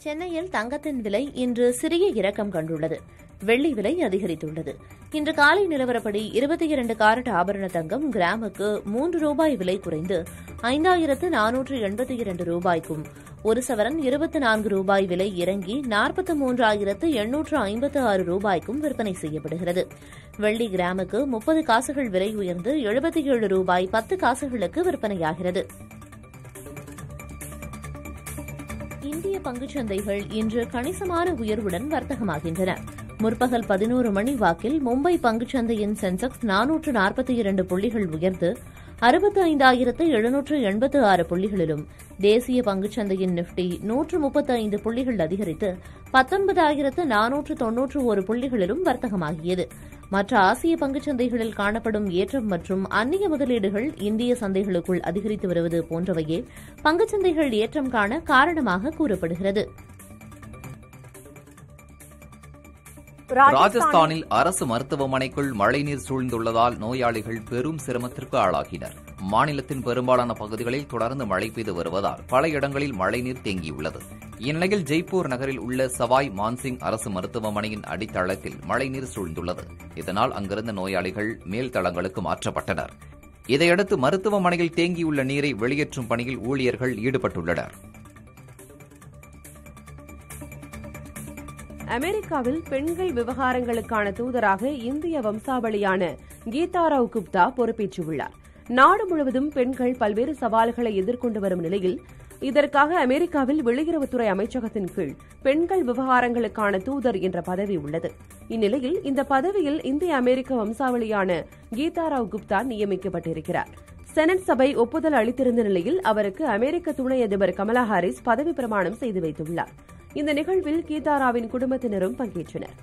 சென்னையில் தங்கத்தின் விலை இன்று சிறிய இறக்கம் கண்டுள்ளது. வெள்ளி விலை அதிகரித்துள்ளது. இன்று காலை நிலவரப்படி 22 காரட் ஆபரண தங்கம் கிராமுக்கு ₹3 விலை குறைந்து 5482 ரூபாய்க்கும், ஒரு சவரன் ₹24 விலை இறங்கி 43,856 ரூபாய்க்கும் விற்பனை செய்யப்படுகிறது. வெள்ளி கிராமுக்கு 30 காசுகள் விலை உயர்ந்து ₹77 10 காசுகளுக்கு விற்பனையாகிறது. இந்திய பங்குச்சந்தைகள் இன்று கணிசமான உயர்வுடன் வர்த்தகமாகின்றன. முற்பகல் 11 மணி வாக்கில் மும்பை பங்குச்சந்தையின் சென்செக்ஸ் 442 புள்ளிகள் உயர்ந்து 65,786 புள்ளிகளிலும், தேசிய பங்குச்சந்தையின் நிப்டி 135 புள்ளிகள் அதிகரித்து 19,491 புள்ளிகளிலும் வர்த்தகமாகியது. மற்ற ஆசிய பங்குச்சந்தைகளில் காணப்படும் ஏற்றம் மற்றும் அந்நிய முதலீடுகள் இந்திய சந்தைகளுக்குள் அதிகரித்து வருவது போன்றவையே பங்குச்சந்தைகள் ஏற்றம் காண காரணமாக கூறப்படுகிறது. ராஜஸ்தானில் அரசு மருத்துவமனைக்குள் மழைநீர் சூழ்ந்துள்ளதால் நோயாளிகள் பெரும் சிரமத்திற்கு ஆளாகினர். மாநிலத்தின் பெரும்பாலான பகுதிகளில் தொடர்ந்து மழை பெய்து வருவதால் பல இடங்களில் மழைநீர் தேங்கியுள்ளது. இந்நிலையில் ஜெய்ப்பூர் நகரில் உள்ள சவாய் மான்சிங் அரசு மருத்துவமனையின் அடித்தளத்தில் மழைநீர் சூழ்ந்துள்ளது. இதனால் அங்கிருந்த நோயாளிகள் மேல்தளங்களுக்கு மாற்றப்பட்டனர். இதையடுத்து மருத்துவமனையில் தேங்கியுள்ள நீரை வெளியேற்றும் பணியில் ஊழியர்கள் ஈடுபட்டுள்ளனர். அமெரிக்காவில் பெண்கள் விவகாரங்களுக்கான தூதராக இந்திய வம்சாவளியான கீதாராவ் குப்தா பொறுப்பேற்றுள்ளார். நாடு முழுவதும் பெண்கள் பல்வேறு சவால்களை எதிர்கொண்டு வரும் நிலையில் இதற்காக அமெரிக்காவில் வெளியுறவுத்துறை அமைச்சகத்தின் கீழ் பெண்கள் விவகாரங்களுக்கான தூதர் என்ற பதவி உள்ளது. இந்நிலையில் இந்த பதவியில் இந்திய அமெரிக்க வம்சாவளியான கீதாராவ் குப்தா நியமிக்கப்பட்டிருக்கிறார். செனட் சபை ஒப்புதல் அளித்திருந்த நிலையில் அவருக்கு அமெரிக்க துணை அதிபர் கமலா ஹாரிஸ் பதவி பிரமாணம் செய்து வைத்துள்ளார். இந்த நிகழ்வில் கீதாராவின் குடும்பத்தினரும் பங்கேற்றனர்.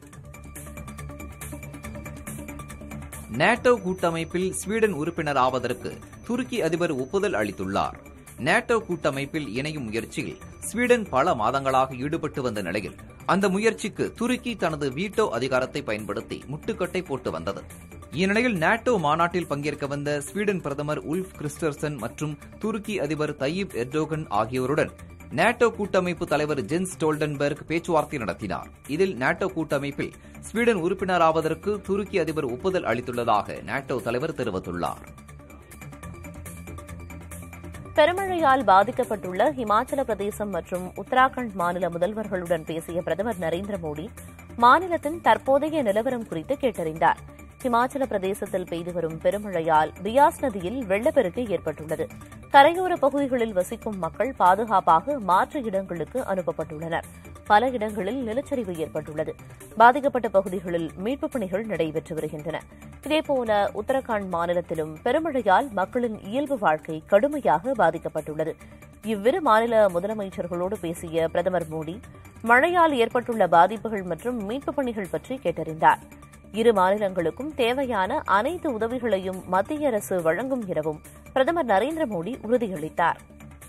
நேட்டோ கூட்டமைப்பில் ஸ்வீடன் உறுப்பினராவதற்கு துருக்கி அதிபர் ஒப்புதல் அளித்துள்ளார். நேட்டோ கூட்டமைப்பில் இணையும் முயற்சியில் ஸ்வீடன் பல மாதங்களாக ஈடுபட்டு வந்த நிலையில் அந்த முயற்சிக்கு துருக்கி தனது வீட்டோ அதிகாரத்தை பயன்படுத்தி முட்டுக்கட்டை போட்டு வந்தது. இந்நிலையில் நேட்டோ மாநாட்டில் பங்கேற்க வந்த ஸ்வீடன் பிரதமர் உல்ஃப் கிறிஸ்டர்சன் மற்றும் துருக்கி அதிபர் தய்யிப் எர்டோகன் ஆகியோருடன் நேட்டோ கூட்டமைப்பு தலைவர் ஜென்ஸ் ஸ்டோல்டன்பெர்க் பேச்சுவார்த்தை நடத்தினார். இதில் நேட்டோ கூட்டமைப்பில் ஸ்வீடன் உறுப்பினராவதற்கு துருக்கி அதிபர் ஒப்புதல் அளித்துள்ளதாக நேட்டோ தலைவர் தெரிவித்துள்ளார். பெருமழையால் பாதிக்கப்பட்டுள்ள ஹிமாச்சல பிரதேசம் மற்றும் உத்தராகண்ட் மாநில முதல்வர்களுடன் பேசிய பிரதமர் நரேந்திர மோடி மாநிலத்தின் தற்போதைய நிலவரம் குறித்து கேட்டறிந்தார். ஹிமாச்சல பிரதேசத்தில் பெய்து வரும் பெருமழையால் பியாஸ் நதியில் வெள்ளப்பெருக்கு ஏற்பட்டுள்ளது. கரையோர பகுதிகளில் வசிக்கும் மக்கள் பாதுகாப்பாக மாற்று இடங்களுக்கு அனுப்பப்பட்டுள்ளனர். பல இடங்களில் நிலச்சரிவு ஏற்பட்டுள்ளது. பாதிக்கப்பட்ட பகுதிகளில் மீட்புப் பணிகள் நடைபெற்று வருகின்றன. இதேபோல உத்தரகாண்ட் மாநிலத்திலும் பெருமழையால் மக்களின் இயல்பு வாழ்க்கை கடுமையாக பாதிக்கப்பட்டுள்ளது. இவ்விரு மாநில முதலமைச்சர்களோடு பேசிய பிரதமர் மோடி மழையால் ஏற்பட்டுள்ள பாதிப்புகள் மற்றும் மீட்புப் பணிகள் பற்றி கேட்டறிந்தார். இரு மாநிலங்களுக்கும் தேவையான அனைத்து உதவிகளையும் மத்திய அரசு வழங்கும் எனவும் பிரதமர் நரேந்திர மோடி உறுதியளித்தார்.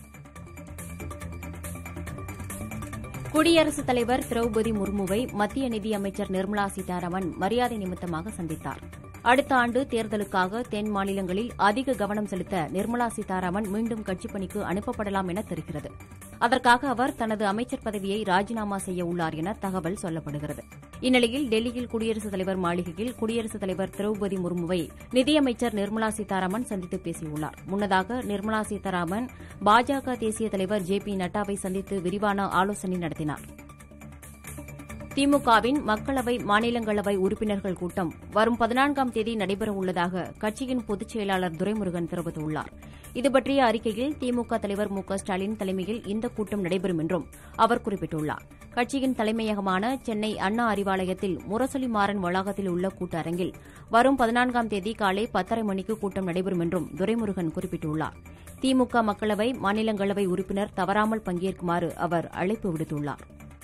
குடியரசுத் தலைவர் திரௌபதி முர்முவை மத்திய நிதியமைச்சர் நிர்மலா சீதாராமன் மரியாதை நிமித்தமாக சந்தித்தார். அடுத்த ஆண்டு தேர்தலுக்காக தென் மாநிலங்களில் அதிக கவனம் செலுத்த நிர்மலா சீதாராமன் மீண்டும் கட்சிப் பணிக்கு அனுப்பப்படலாம் என தெரிகிறது. அதற்காக அவர் தனது அமைச்சர் பதவியை ராஜினாமா செய்ய உள்ளார் என தகவல் சொல்லப்படுகிறது. இந்நிலையில் டெல்லியில் குடியரசுத் தலைவர் மாளிகையில் குடியரசுத் தலைவர் திரௌபதி முர்முவை நிதியமைச்சர் நிர்மலா சீதாராமன் சந்தித்து பேசியுள்ளார். முன்னதாக நிர்மலா சீதாராமன் பாஜக தேசிய தலைவர் ஜே.பி. நட்டாவை சந்தித்து விரிவான ஆலோசனை நடத்தினார். திமுகவின் மக்களவை மாநிலங்களவை உறுப்பினர்கள் கூட்டம் வரும் 14ஆம் தேதி நடைபெறவுள்ளதாக கட்சியின் பொதுச் செயலாளர் துரைமுருகன் தெரிவித்துள்ளார். இதுபற்றிய அறிக்கையில் திமுக தலைவர் மு க ஸ்டாலின் தலைமையில் இந்த கூட்டம் நடைபெறும் என்றும் அவர் குறிப்பிட்டுள்ளார். கட்சியின் தலைமையகமான சென்னை அண்ணா அறிவாலயத்தில் முரசொலி மாறன் வளாகத்தில் உள்ள கூட்டரங்கில் வரும் 14ஆம் தேதி காலை 10:30 மணிக்கு கூட்டம் நடைபெறும் என்றும் துரைமுருகன் குறிப்பிட்டுள்ளார். திமுக மக்களவை மாநிலங்களவை உறுப்பினர் தவறாமல் பங்கேற்குமாறு அவர் அழைப்பு விடுத்துள்ளார்.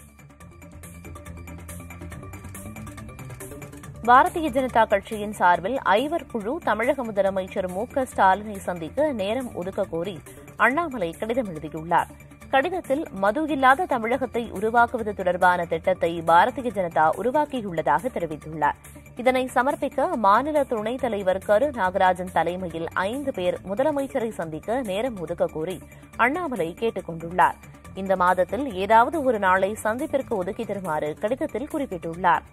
பாரதிய ஜனதா கட்சியின் சார்பில் ஐவர் குழு தமிழக முதலமைச்சர் மு க ஸ்டாலினை சந்திக்க நேரம் ஒதுக்க கோரி அண்ணாமலை கடிதம் எழுதியுள்ளார். கடிதத்தில் மது இல்லாத தமிழகத்தை உருவாக்குவது தொடர்பான திட்டத்தை பாரதிய ஜனதா உருவாக்கியுள்ளதாக தெரிவித்துள்ளார். இதனை சமர்ப்பிக்க மாநில துணைத் தலைவர் கரு நாகராஜன் தலைமையில் 5 பேர் முதலமைச்சரை சந்திக்க நேரம் ஒதுக்க கோரி அண்ணாமலை கேட்டுக் கொண்டுள்ளார். இந்த மாதத்தில் ஏதாவது ஒரு நாளை சந்திப்பிற்கு ஒதுக்கி தருமாறு கடிதத்தில் குறிப்பிட்டுள்ளார்.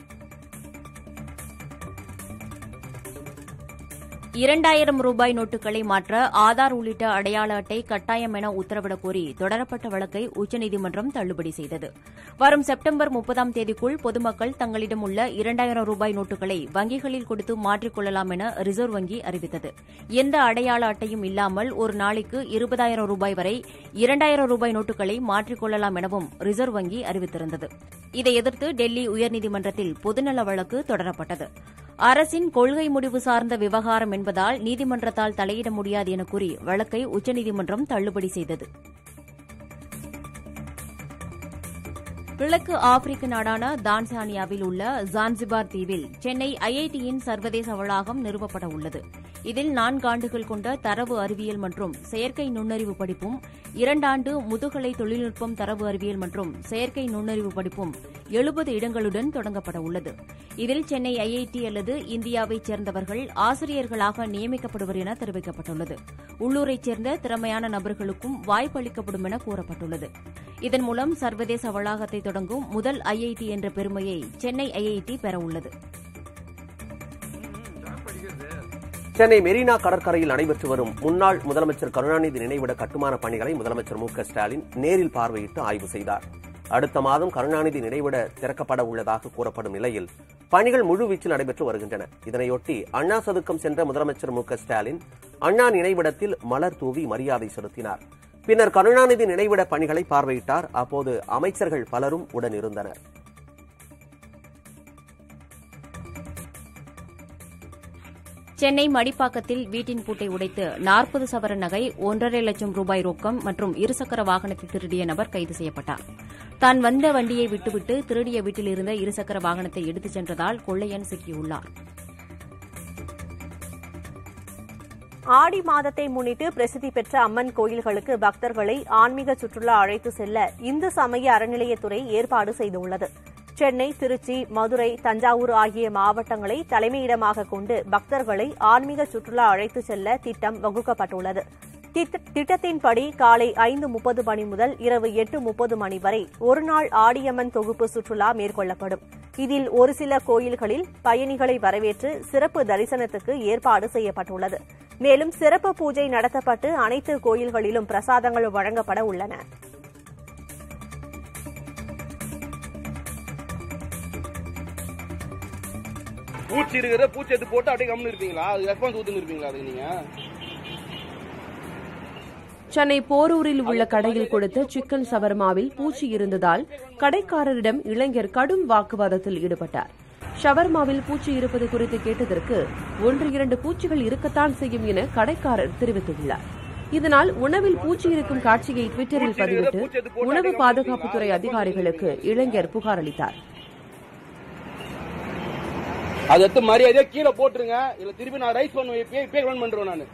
2000 ரூபாய் நோட்டுகளை மாற்ற ஆதார் உள்ளிட்ட அடையாள அட்டை கட்டாயம் என உத்தரவிடக் கோரி தொடரப்பட்ட வழக்கை உச்சநீதிமன்றம் தள்ளுபடி செய்தது. வரும் செப்டம்பர் 30ஆம் தேதிக்குள் பொதுமக்கள் தங்களிடம் உள்ள 2000 ரூபாய் நோட்டுகளை வங்கிகளில் கொடுத்து மாற்றிக் கொள்ளலாம் என ரிசர்வ் வங்கி அறிவித்தது. எந்த அடையாள அட்டையும் இல்லாமல் ஒரு நாளைக்கு 20,000 ரூபாய் வரை 2000 ரூபாய் நோட்டுகளை மாற்றிக் கொள்ளலாம் எனவும் ரிசர்வ் வங்கி அறிவித்திருந்தது. இதை எதிர்த்து டெல்லி உயர்நீதிமன்றத்தில் பொதுநல வழக்கு தொடரப்பட்டது. அரசின் கொள்கை முடிவு சார்ந்த விவகாரம் என்பதால் நீதிமன்றத்தால் தலையிட முடியாது என கூறி வழக்கை உச்சநீதிமன்றம் தள்ளுபடி செய்தது. கிழக்கு ஆப்பிரிக்க நாடான தான்சானியாவில் உள்ள ஜான்சிபார் தீவில் சென்னை ஐஐடியின் சர்வதேச வளாகம் நிறுவப்பட உள்ளது. இதில் 4 ஆண்டுகள் கொண்ட தரவு அறிவியல் மற்றும் செயற்கை நுண்ணறிவு படிப்பும் 2 ஆண்டு முதுகலை தொழில்நுட்பம் தரவு அறிவியல் மற்றும் செயற்கை நுண்ணறிவு படிப்பும் 70 இடங்களுடன் தொடங்கப்பட உள்ளது. இதில் சென்னை ஐஐடி அல்லது இந்தியாவைச் சேர்ந்தவர்கள் ஆசிரியர்களாக நியமிக்கப்படுவர் என தெரிவிக்கப்பட்டுள்ளது. உள்ளூரைச் சேர்ந்த திறமையான நபர்களுக்கும் வாய்ப்பு அளிக்கப்படும் என கூறப்பட்டுள்ளது. இதன் மூலம் சர்வதேச வளாகத்தை தொடங்கும் முதல் ஐஐடி என்ற பெருமையை சென்னை ஐஐடி பெறவுள்ளது. சென்னை மெரினா கடற்கரையில் நடைபெற்று வரும் முன்னாள் முதலமைச்சர் கருணாநிதி நினைவிட கட்டுமான பணிகளை முதலமைச்சர் மு.க.ஸ்டாலின் நேரில் பார்வையிட்டு ஆய்வு செய்தார். அடுத்த மாதம் கருணாநிதி நினைவிட திறக்கப்பட உள்ளதாக கூறப்படும் நிலையில் பணிகள் முழுவீச்சில் நடைபெற்று வருகின்றன. இதனையொட்டி அண்ணா சதுக்கம் சென்ற முதலமைச்சர் மு.க.ஸ்டாலின் அண்ணா நினைவிடத்தில் மலர் தூவி மரியாதை செலுத்தினார். பின்னர் கருணாநிதி நினைவிட பணிகளை பார்வையிட்டார். அப்போது அமைச்சர்கள் பலரும் உடனிருந்தனர். சென்னை மடிப்பாக்கத்தில் வீட்டின் பூட்டை உடைத்து 40 சவரன் நகை, 1.5 லட்சம் ரூபாய் ரொக்கம் மற்றும் இருசக்கர வாகனத்தை திருடிய நபர் கைது செய்யப்பட்டார். தான் வந்த வண்டியை விட்டுவிட்டு திருடிய வீட்டில் இருந்த இருசக்கர வாகனத்தை எடுத்துச் சென்றதால் கொள்ளையன் சிக்கியுள்ளார். ஆடி மாதத்தை முன்னிட்டு பிரசித்தி பெற்ற அம்மன் கோயில்களுக்கு பக்தர்களை ஆன்மீக சுற்றுலா அழைத்து செல்ல இந்து சமய அறநிலையத்துறை ஏற்பாடு செய்துள்ளது. சென்னை, திருச்சி, மதுரை, தஞ்சாவூர் ஆகிய மாவட்டங்களை தலைமையிடமாக கொண்டு பக்தர்களை ஆன்மீக சுற்றுலா அழைத்து செல்ல திட்டம் வகுக்கப்பட்டுள்ளது. திட்டத்தின்படி காலை 5:30 மணி முதல் இரவு 8:30 மணி வரை ஒருநாள் ஆடியம்மன் தொகுப்பு சுற்றுலா மேற்கொள்ளப்படும். இதில் ஒரு சில கோயில்களில் பயணிகளை வரவேற்று சிறப்பு தரிசனத்துக்கு ஏற்பாடு செய்யப்பட்டுள்ளது. மேலும் சிறப்பு பூஜை நடத்தப்பட்டு அனைத்து கோயில்களிலும் பிரசாதங்கள் வழங்கப்பட உள்ளன. பூச்சி இருக்கிற பூச்சி எடுத்து போட்டு அப்படியே கம்முன்னு இருப்பீங்களா? அது ரெஸ்பான்ஸ் ஊத்துன்னு இருப்பீங்களா? அது நீங்க சென்னை போரூரில் உள்ள கடையில் கொடுத்த சிக்கன் சவர்மாவில் பூச்சி இருந்ததால் கடைக்காரரிடம் இளைஞர் கடும் வாக்குவாதத்தில் ஈடுபட்டார். ஷவர்மாவில் பூச்சி இருப்பது குறித்து கேட்டதற்கு 1-2 பூச்சிகள் இருக்கத்தான் செய்யும் என கடைக்காரர் தெரிவித்துள்ளார். இதனால் உணவில் பூச்சி இருக்கும் காட்சியை ட்விட்டரில் பதிவிட்டு உணவு பாதுகாப்புத்துறை அதிகாரிகளுக்கு இளைஞர் புகார் அளித்தார். அது எடுத்து மரியாதையா கீழே போட்டுருங்க, இல்ல திருப்பி நான் ரைஸ் பண்றேன். நான்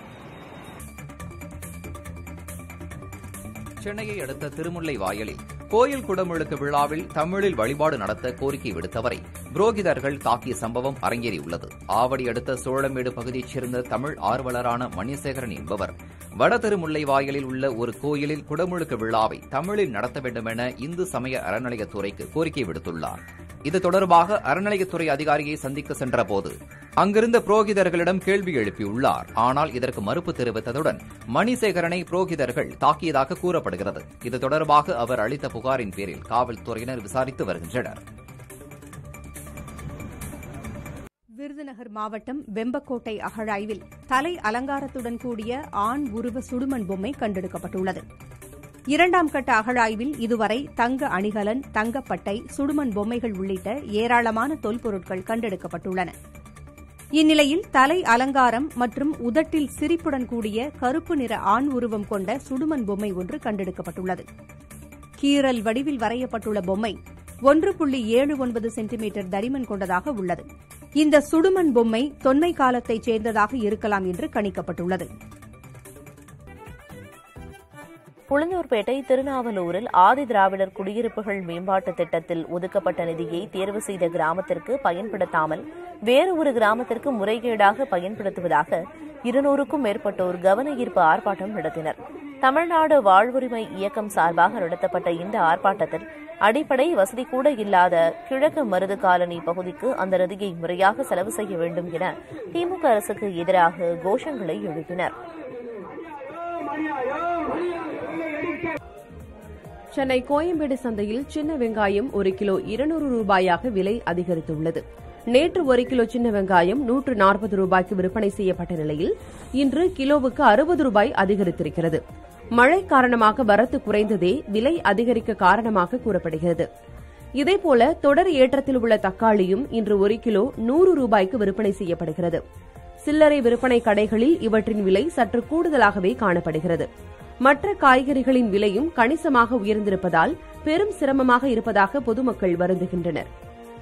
சென்னையை அடுத்த திருமுல்லை வாயலில் கோயில் குடமுழுக்கு விழாவில் தமிழில் வழிபாடு நடத்த கோரிக்கை விடுத்தவரை புரோகிதர்கள் தாக்கிய சம்பவம் அரங்கேறியுள்ளது. ஆவடி அடுத்த சோழமேடு பகுதியைச் சேர்ந்த தமிழ் ஆர்வலரான மணிசேகரன் என்பவர் வட திருமுல்லை வாயலில் உள்ள ஒரு கோயிலில் குடமுழுக்கு விழாவை தமிழில் நடத்த வேண்டும் என இந்து சமய அறநிலையத்துறைக்கு கோரிக்கை விடுத்துள்ளார். இது தொடர்பாக அறநிலையத்துறை அதிகாரியை சந்திக்க சென்றபோது அங்கிருந்த புரோகிதர்களிடம் கேள்வி எழுப்பியுள்ளார். ஆனால் இதற்கு மறுப்பு தெரிவித்ததுடன் மணிசேகரனை புரோகிதர்கள் தாக்கியதாக கூறப்படுகிறது. இது தொடர்பாக அவர் அளித்த புகாரின் பேரில் காவல்துறையினர் விசாரித்து வருகின்றனர். விருதுநகர் மாவட்டம் வெம்பக்கோட்டை அகழாய்வில் தலை அலங்காரத்துடன் கூடிய ஆண் உருவ சுடுமண் பொம்மை கண்டெடுக்கப்பட்டுள்ளது. 2ஆம் கட்ட அகழாய்வில் இதுவரை தங்க அணிகலன், தங்கப்பட்டை, சுடுமண் பொம்மைகள் உள்ளிட்ட ஏராளமான தொல்பொருட்கள் கண்டெடுக்கப்பட்டுள்ளன. இந்நிலையில் தலை அலங்காரம் மற்றும் உதட்டில் சிரிப்புடன் கூடிய கருப்பு நிற ஆண் உருவம் கொண்ட சுடுமண் பொம்மை ஒன்று கண்டெடுக்கப்பட்டுள்ளது. கீறல் வடிவில் வரையப்பட்டுள்ள பொம்மை 1.79 சென்டிமீட்டர் தடிமன் கொண்டதாக உள்ளது. இந்த சுடுமண் பொம்மை தொன்மை காலத்தைச் சேர்ந்ததாக இருக்கலாம் என்று கணிக்கப்பட்டுள்ளது. உளுந்தூர்பேட்டை திருநாவலூரில் ஆதி திராவிடர் குடியிருப்புகள் மேம்பாட்டு திட்டத்தில் ஒதுக்கப்பட்ட நிதியை தேர்வு செய்த கிராமத்திற்கு பயன்படுத்தாமல் வேறு ஒரு கிராமத்திற்கு முறைகேடாக பயன்படுத்துவதாக 200க்கும் மேற்பட்டோர் கவன ஈர்ப்பு ஆர்ப்பாட்டம் நடத்தினர். தமிழ்நாடு வாழ்வுரிமை இயக்கம் சார்பாக நடத்தப்பட்ட இந்த ஆர்ப்பாட்டத்தில் அடிப்படை வசதி கூட இல்லாத கிழக்கு மருது காலனி பகுதிக்கு அந்த நிதியை முறையாக செலவு செய்ய வேண்டும் என திமுக அரசுக்கு எதிராக கோஷங்களை எழுப்பினர். சென்னை கோயம்பேடு சந்தையில் சின்ன வெங்காயம் 1 கிலோ 200 ரூபாயாக விலை அதிகரித்துள்ளது. நேற்று 1 கிலோ சின்ன வெங்காயம் 140 ரூபாய்க்கு விற்பனை செய்யப்பட்ட நிலையில் இன்று கிலோவுக்கு 60 ரூபாய் அதிகரித்திருக்கிறது. மழை காரணமாக வரத்து குறைந்ததே விலை அதிகரிக்க காரணமாக கூறப்படுகிறது. இதேபோல தொடர் ஏற்றத்தில் உள்ள தக்காளியும் இன்று 1 கிலோ 100 ரூபாய்க்கு விற்பனை செய்யப்படுகிறது. சில்லறை விற்பனை கடைகளில் இவற்றின் விலை சற்று கூடுதலாகவே காணப்படுகிறது. மற்ற காய்கறிகளின் விலையும் கணிசமாக உயர்ந்திருப்பதால் பெரும் சிரமமாக இருப்பதாக பொதுமக்கள் வருந்துகின்றனர்.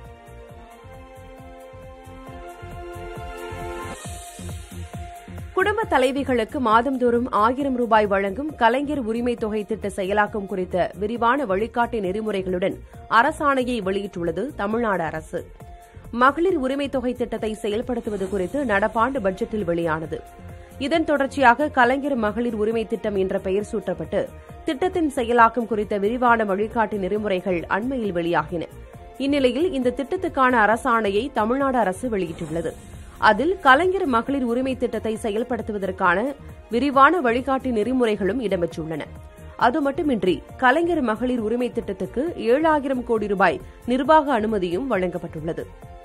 குடும்ப தலைவிகளுக்கு மாதந்தோறும் 1000 ரூபாய் வழங்கும் கலைஞர் உரிமை தொகை திட்ட செயலாக்கம் குறித்த விரிவான வழிகாட்டு நெறிமுறைகளுடன் அரசாணையை வெளியிட்டுள்ளது தமிழ்நாடு அரசு. மகளிர் உரிமை தொகை திட்டத்தை செயல்படுத்துவது குறித்து நடப்பாண்டு பட்ஜெட்டில் வெளியானது. இதன் தொடர்ச்சியாக கலைஞர் மகளிர் உரிமை திட்டம் என்ற பெயர் சூட்டப்பட்டு திட்டத்தின் செயலாக்கம் குறித்த விரிவான வழிகாட்டு நெறிமுறைகள் அண்மையில் வெளியாகின. இந்நிலையில் இந்த திட்டத்துக்கான அரசாணையை தமிழ்நாடு அரசு வெளியிட்டுள்ளது. அதில் கலைஞர் மகளிர் உரிமை திட்டத்தை செயல்படுத்துவதற்கான விரிவான வழிகாட்டு நெறிமுறைகளும் இடம்பெற்றுள்ளன. அது மட்டுமின்றி கலைஞர் மகளிர் உரிமை திட்டத்துக்கு 7000 கோடி ரூபாய் நிர்வாக அனுமதியும் வழங்கப்பட்டுள்ளது.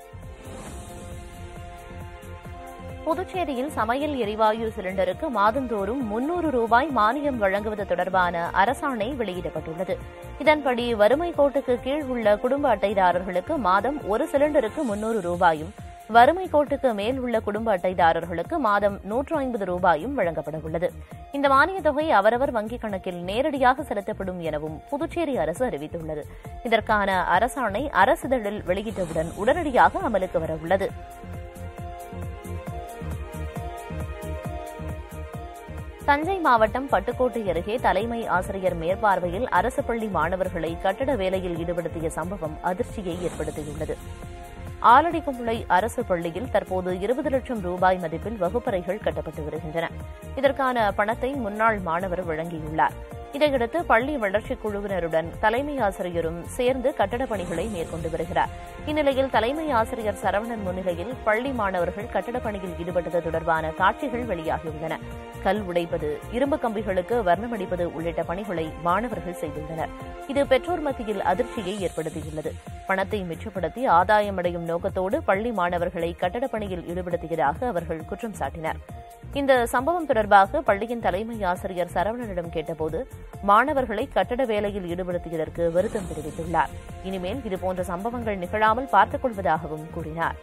புதுச்சேரியில் சமையல் எரிவாயு சிலிண்டருக்கு மாதந்தோறும் 300 ரூபாய் மானியம் வழங்குவது தொடர்பான அரசாணை வெளியிடப்பட்டுள்ளது. இதன்படி வறுமை கோட்டுக்கு கீழ் உள்ள குடும்ப அட்டைதாரர்களுக்கு மாதம் ஒரு சிலிண்டருக்கு 300 ரூபாயும், வறுமை கோட்டுக்கு மேல் உள்ள குடும்ப அட்டைதாரர்களுக்கு மாதம் 150 ரூபாயும் வழங்கப்பட உள்ளது. இந்த மானியத் தொகை அவரவர் வங்கிக் கணக்கில் நேரடியாக செலுத்தப்படும் எனவும் புதுச்சேரி அரசு அறிவித்துள்ளது. இதற்கான அரசாணை அரசிதழில் வெளியிட்டவுடன் உடனடியாக அமலுக்கு வரவுள்ளது. தஞ்சை மாவட்டம் பட்டுக்கோட்டை அருகே தலைமை ஆசிரியர் மேற்பார்வையில் அரசு பள்ளி மாணவர்களை கட்டட வேலையில் ஈடுபடுத்திய சம்பவம் அதிர்ச்சியை ஏற்படுத்தியுள்ளது. ஆலடிக்குமுளை அரசு பள்ளியில் தற்போது 20 லட்சம் ரூபாய் மதிப்பில் வகுப்பறைகள் கட்டப்பட்டு வருகின்றன. இதற்கான பணத்தை முன்னாள் மாணவர் வழங்கியுள்ளார். இதையடுத்து பள்ளி வளர்ச்சிக் குழுவினருடன் தலைமை ஆசிரியரும் சேர்ந்து கட்டடப் பணிகளை மேற்கொண்டு வருகிறார். இந்நிலையில் தலைமை ஆசிரியர் சரவணன் முன்னிலையில் பள்ளி மாணவர்கள் கட்டடப் பணியில் ஈடுபட்டது தொடர்பான காட்சிகள் வெளியாகியுள்ளன. கல் உடைப்பது, இரும்பு கம்பிகளுக்கு வர்ணமடிப்பது உள்ளிட்ட பணிகளை மாணவர்கள் செய்துள்ளனர். இது பெற்றோர் மத்தியில் அதிர்ச்சியை ஏற்படுத்தியுள்ளது. பணத்தை மிச்சப்படுத்தி ஆதாயமடையும் நோக்கத்தோடு பள்ளி மாணவர்களை கட்டடப் பணியில் ஈடுபடுத்தியதாக அவர்கள் குற்றம் சாட்டினர். இந்த சம்பவம் தொடர்பாக பள்ளியின் தலைமை ஆசிரியர் சரவணனிடம் கேட்டபோது மாணவர்களை கட்டட வேலையில் ஈடுபடுத்தியதற்கு வருத்தம் தெரிவித்துள்ளார். இனிமேல் இதுபோன்ற சம்பவங்கள் நிகழாமல் பார்த்துக் கொள்வதாகவும் கூறினார்.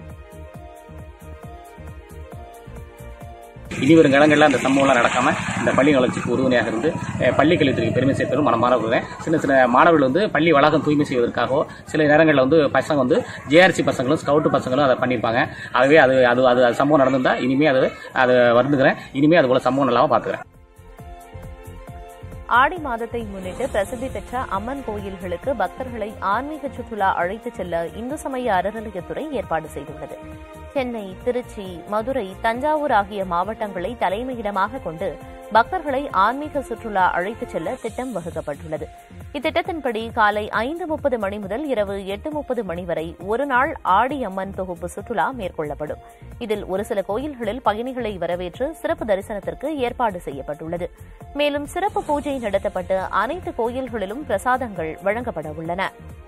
இனிவரும் காலங்களில் அந்த சம்பவம்லாம் நடக்காம இந்த பள்ளி வளர்ச்சிக்கு உறுதுணையாக இருந்து பள்ளி கல்வித்துறைக்கு பெருமை சேர்ப்பதும் மனமாற வருவேன். சின்ன பள்ளி பள்ளி வளாகம் தூய்மை செய்வதற்காகவோ சில நேரங்களில் பசங்க ஜேஆர்சி பசங்களும் ஸ்கவுட் பசங்களும் அதை பண்ணியிருப்பாங்க. ஆகவே அது சம்பவம் நடந்திருந்தா இனிமே அது வருந்துகிறேன். இனிமே அது போல சம்பவம் நல்லாவும் பார்த்துக்கிறேன். ஆடி மாதத்தை முன்னிட்டு பிரசித்தி பெற்ற அம்மன் கோயில்களுக்கு பக்தர்களை ஆன்மீக சுற்றுலா அழைத்துச் செல்ல இந்து சமய அறநிலையத்துறை ஏற்பாடு செய்துள்ளது. சென்னை, திருச்சி, மதுரை, தஞ்சாவூர் ஆகிய மாவட்டங்களை தலைமையிடமாக கொண்டு பக்தர்களை ஆன்மீக சுற்றுலா அழைத்துச் செல்ல திட்டம் வகுக்கப்பட்டுள்ளது. இத்திட்டத்தின்படி காலை 5:30 மணி முதல் இரவு 8:30 மணி வரை ஒருநாள் ஆடி அம்மன் தொகுப்பு சுற்றுலா மேற்கொள்ளப்படும். இதில் ஒரு சில கோயில்களில் பயணிகளை வரவேற்று சிறப்பு தரிசனத்திற்கு ஏற்பாடு செய்யப்பட்டுள்ளது. மேலும் சிறப்பு பூஜை நடத்தப்பட்டு அனைத்து கோயில்களிலும் பிரசாதங்கள் வழங்கப்பட உள்ளன.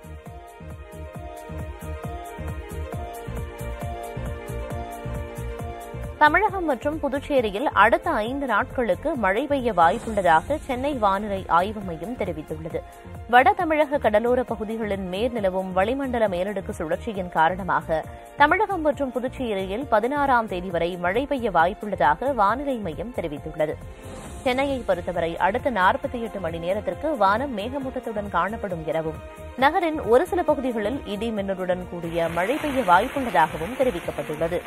தமிழகம் மற்றும் புதுச்சேரியில் அடுத்த 5 நாட்களுக்கு மழை பெய்ய வாய்ப்புள்ளதாக சென்னை வானிலை ஆய்வு மையம் தெரிவித்துள்ளது. வட தமிழக கடலோர பகுதிகளின் மேல் நிலவும் வளிமண்டல மேலடுக்கு சுழற்சியின் காரணமாக தமிழகம் மற்றும் புதுச்சேரியில் 16ஆம் தேதி வரை மழை பெய்ய வாய்ப்புள்ளதாக வானிலை மையம் தெரிவித்துள்ளது. சென்னையை பொறுத்தவரை அடுத்த 48 மணி நேரத்திற்கு வானம் மேகமூட்டத்துடன் காணப்படும் எனவும் நகரின் ஒரு சில பகுதிகளில் இடி மின்னலுடன் கூடிய மழை பெய்ய வாய்ப்புள்ளதாகவும் தெரிவிக்கப்பட்டுள்ளது.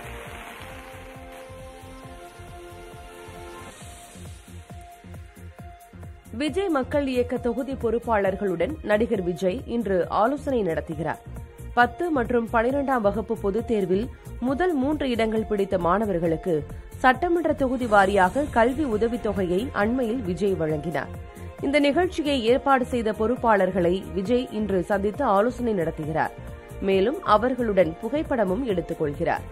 விஜய் மக்கள் இயக்க தொகுதி பொறுப்பாளர்களுடன் நடிகர் விஜய் இன்று ஆலோசனை நடத்துகிறார். 10 மற்றும் 12ஆம் வகுப்பு பொதுத் தேர்வில் முதல் 3 இடங்கள் பிடித்த மாணவர்களுக்கு சட்டமன்ற தொகுதி வாரியாக கல்வி உதவித்தொகையை அண்மையில் விஜய் வழங்கினார். இந்த நிகழ்ச்சியை ஏற்பாடு செய்த பொறுப்பாளர்களை விஜய் இன்று சந்தித்து ஆலோசனை நடத்துகிறார். மேலும் அவர்களுடன் புகைப்படமும் எடுத்துக் கொள்கிறார்.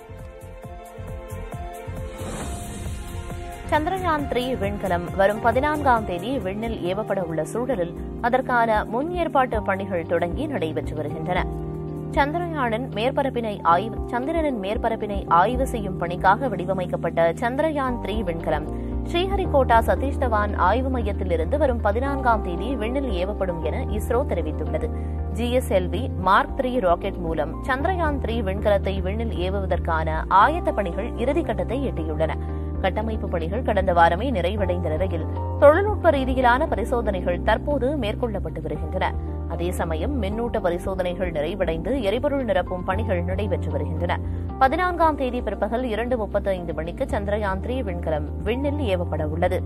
சந்திரயான் 3 விண்கலம் வரும் 14ஆம் தேதி விண்ணில் ஏவப்பட உள்ள சூழலில் அதற்கான முன் ஏற்பாட்டு பணிகள் தொடங்கி நடைபெற்று வருகின்றன. சந்திரனின் மேற்பரப்பினை ஆய்வு செய்யும் பணிக்காக வடிவமைக்கப்பட்ட சந்திரயான் 3 விண்கலம் ஸ்ரீஹரிகோட்டா சதீஷ் தவான் ஆய்வு மையத்திலிருந்து வரும் 14ஆம் தேதி விண்ணில் ஏவப்படும் என இஸ்ரோ தெரிவித்துள்ளது. GSLV Mark 3 ராக்கெட் மூலம் சந்திரயான் 3 விண்கலத்தை விண்ணில் ஏவுவதற்கான ஆயத்த பணிகள் இறுதிக்கட்டத்தை எட்டியுள்ளன. கட்டமைப்பு பணிகள் கடந்த வாரமே நிறைவடைந்த நிலையில் தொழில்நுட்ப ரீதியிலான பரிசோதனைகள் தற்போது மேற்கொள்ளப்பட்டு வருகின்றன. அதே சமயம் மின்னூட்ட பரிசோதனைகள் நிறைவடைந்து எரிபொருள் நிரப்பும் பணிகள் நடைபெற்று வருகின்றன. 14ஆம் தேதி பிற்பகல் 2:35 மணிக்கு சந்திரயான் 3 விண்கலம் விண்ணில் ஏவப்பட உள்ளது.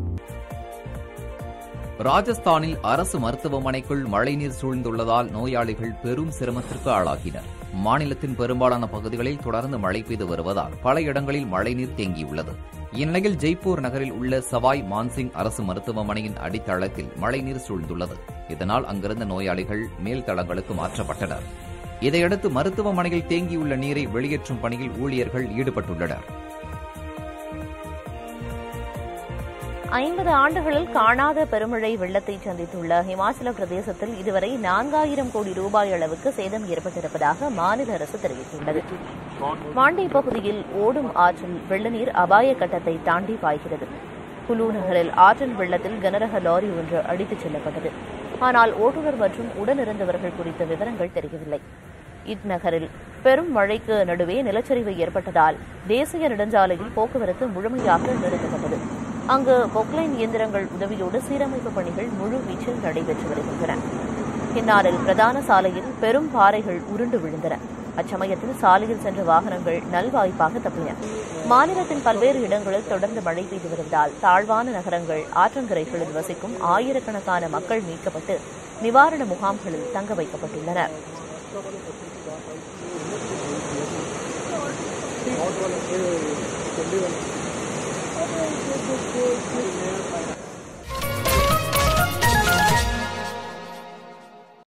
ராஜஸ்தானில் அரசு மருத்துவமனைக்குள் மழைநீர் சூழ்ந்துள்ளதால் நோயாளிகள் பெரும் சிரமத்திற்கு ஆளாகினர். மாநிலத்தின் பெரும்பாலான பகுதிகளில் தொடர்ந்து மழை பெய்து வருவதால் பல இடங்களில் மழைநீர் தேங்கியுள்ளது. இந்நிலையில் ஜெய்ப்பூர் நகரில் உள்ள சவாய் மான்சிங் அரசு மருத்துவமனையின் அடித்தளத்தில் மழைநீர் சூழ்ந்துள்ளது. இதனால் அங்கிருந்த நோயாளிகள் மேல் தளங்களுக்கு மாற்றப்பட்டனர். இதையடுத்து மருத்துவமனையில் தேங்கியுள்ள நீரை வெளியேற்றும் பணியில் ஊழியர்கள் ஈடுபட்டுள்ளனர். 50 ஆண்டுகளில் காணாத பெருமழை வெள்ளத்தை சந்தித்துள்ள இமாச்சல பிரதேசத்தில் இதுவரை 4000 கோடி ரூபாய் அளவுக்கு சேதம் ஏற்பட்டிருப்பதாக மாநில அரசு தெரிவித்துள்ளது. மாண்டி பகுதியில் ஓடும் ஆற்றில் வெள்ளநீர் அபாய கட்டத்தை தாண்டி பாய்கிறது. குலு நகரில் ஆற்றின் வெள்ளத்தில் கனரக லாரி ஒன்று அடித்துச் செல்லப்பட்டது. ஆனால் ஓட்டுநர் மற்றும் உடனிருந்தவர்கள் குறித்த விவரங்கள் தெரியவில்லை. இந்நகரில் பெரும் மழைக்கு நடுவே நிலச்சரிவு ஏற்பட்டதால் தேசிய நெடுஞ்சாலையில் போக்குவரத்து முழுமையாக நிறுத்தப்பட்டது. அங்கு பொக்லைன் இயந்திரங்கள் உதவியோடு சீரமைப்பு பணிகள் முழு வீச்சில் நடைபெற்று வருகின்றன. இந்நாளில் பிரதான சாலையில் பெரும் பாறைகள் உருண்டு விழுந்தன. அச்சமயத்தில் சாலையில் சென்ற வாகனங்கள் நல்வாய்ப்பாக தப்பின. மாநிலத்தின் பல்வேறு இடங்களில் தொடர்ந்து மழை பெய்து வருவதால் தாழ்வான நகரங்கள் ஆற்றங்கரைகளில் வசிக்கும் ஆயிரக்கணக்கான மக்கள் மீட்கப்பட்டு நிவாரண முகாம்களில் தங்க வைக்கப்பட்டுள்ளனர்.